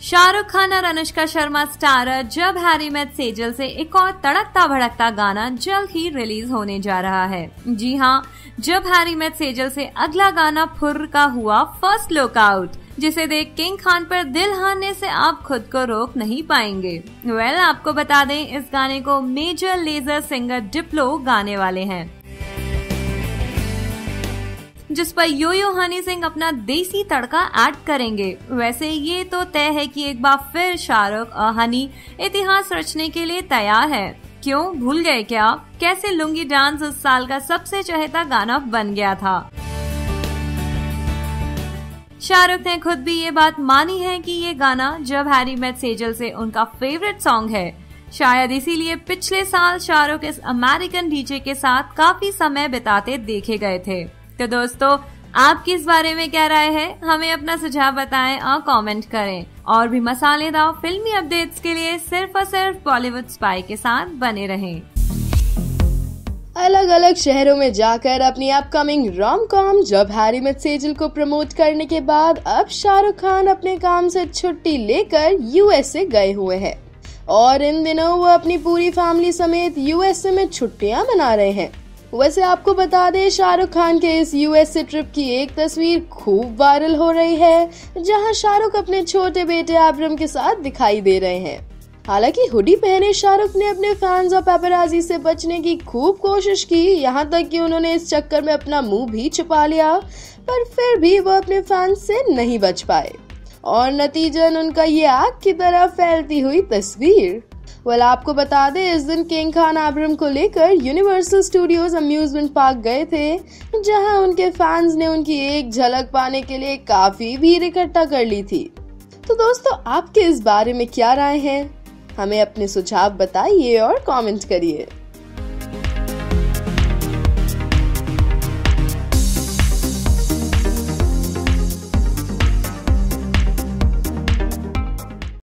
शाहरुख खान और Anushka Sharma starrer Jab Harry Met Sejal से एक और तड़कता भड़कता गाना जल्द ही रिलीज होने जा रहा है। जी हाँ, जब हैरी मेट सेजल से अगला गाना फुर्र का हुआ फर्स्ट लुकआउट, जिसे देख किंग खान पर दिल हारने से आप खुद को रोक नहीं पाएंगे। आपको बता दें, इस गाने को मेजर लेजर सिंगर डिप्लो गाने वाले हैं, जिस पर यो हनी सिंह अपना देसी तड़का ऐड करेंगे। वैसे ये तो तय है कि एक बार फिर शाहरुख और हनी इतिहास रचने के लिए तैयार है। क्यों, भूल गए क्या कैसे लुंगी डांस उस साल का सबसे चहेता गाना बन गया था। शाहरुख ने खुद भी ये बात मानी है कि ये गाना जब हैरी मेट सेजल से उनका फेवरेट सॉन्ग है। शायद इसीलिए पिछले साल शाहरुख इस अमेरिकन डीजे के साथ काफी समय बिताते देखे गए थे। तो दोस्तों, आपकी इस बारे में क्या राय है, हमें अपना सुझाव बताएं और कमेंट करें। और भी मसालेदार फिल्मी अपडेट्स के लिए सिर्फ और सिर्फ बॉलीवुड स्पाई के साथ बने रहें। अलग अलग शहरों में जाकर अपनी upcoming rom com Jab Harry Met Sejal को प्रमोट करने के बाद अब शाहरुख खान अपने काम से छुट्टी लेकर यूएसए गए हुए हैं और इन दिनों वो अपनी पूरी फैमिली समेत यूएसए में छुट्टियां मना रहे हैं। वैसे आपको बता दें, शाहरुख खान के इस यूएसए ट्रिप की एक तस्वीर खूब वायरल हो रही है, जहां शाहरुख अपने छोटे बेटे आब्रम के साथ दिखाई दे रहे हैं। हालांकि हुडी पहने शाहरुख ने अपने फैंस और पेपराजी से बचने की खूब कोशिश की, यहाँ तक कि उन्होंने इस चक्कर में अपना मुंह भी छुपा लिया, पर फिर भी वो अपने फैंस से नहीं बच पाए और नतीजन उनका ये आग की तरह फैलती हुई तस्वीर। आपको बता दें, इस दिन किंग खान आब्रम को लेकर यूनिवर्सल स्टूडियोज अम्यूजमेंट पार्क गए थे, जहां उनके फैंस ने उनकी एक झलक पाने के लिए काफी भीड़ इकट्ठा कर ली थी। तो दोस्तों, आपके इस बारे में क्या राय है, हमें अपने सुझाव बताइए और कमेंट करिए।